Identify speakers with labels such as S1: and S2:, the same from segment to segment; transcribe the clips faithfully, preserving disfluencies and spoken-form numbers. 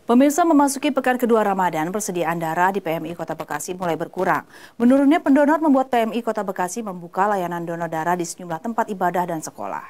S1: Pemirsa, memasuki pekan kedua Ramadan, persediaan darah di P M I Kota Bekasi mulai berkurang. Menurunnya pendonor membuat P M I Kota Bekasi membuka layanan donor darah di sejumlah tempat ibadah dan sekolah.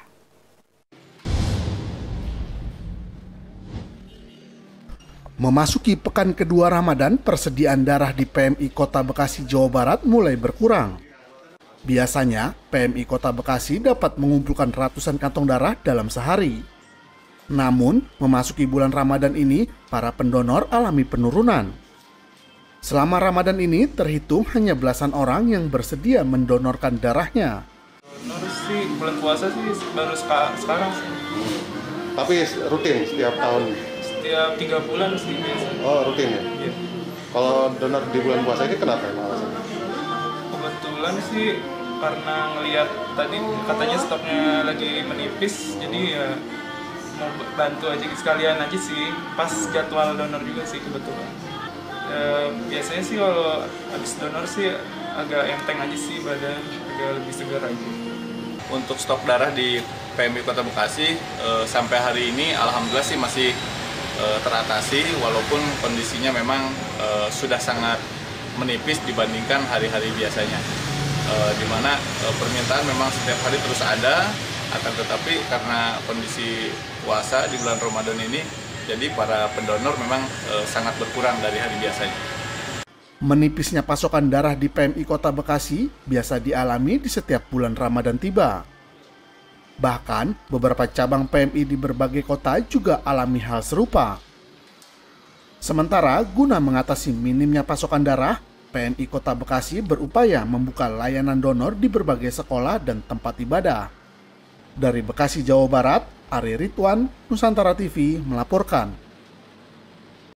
S2: Memasuki pekan kedua Ramadan, persediaan darah di P M I Kota Bekasi, Jawa Barat mulai berkurang. Biasanya, P M I Kota Bekasi dapat mengumpulkan ratusan kantong darah dalam sehari. Namun, memasuki bulan Ramadan ini, para pendonor alami penurunan. Selama Ramadan ini, terhitung hanya belasan orang yang bersedia mendonorkan darahnya.
S3: Donor sih, bulan puasa sih baru sekarang sih.
S4: Tapi rutin setiap tahun?
S3: Setiap tiga bulan sih biasanya.
S4: Oh, rutin ya?
S3: Iya.
S4: Kalau donor di bulan puasa ini kenapa ya alasannya?
S3: Kebetulan sih karena ngelihat tadi katanya stoknya lagi menipis, jadi ya mau bantu aja sekalian aja sih, pas jadwal donor juga sih kebetulan. E, biasanya sih kalau habis donor sih agak enteng aja sih badan, agak lebih segar aja.
S5: Untuk stok darah di P M I Kota Bekasi e, sampai hari ini alhamdulillah sih masih e, teratasi, walaupun kondisinya memang e, sudah sangat menipis dibandingkan hari-hari biasanya. E, di mana e, permintaan memang setiap hari terus ada, akan tetapi karena kondisi puasa di bulan Ramadan ini, jadi para pendonor memang e, sangat berkurang dari hari biasanya.
S2: Menipisnya pasokan darah di P M I Kota Bekasi biasa dialami di setiap bulan Ramadan tiba. Bahkan, beberapa cabang P M I di berbagai kota juga alami hal serupa. Sementara, guna mengatasi minimnya pasokan darah, P M I Kota Bekasi berupaya membuka layanan donor di berbagai sekolah dan tempat ibadah. Dari Bekasi, Jawa Barat, Ari Ridwan, Nusantara T V melaporkan.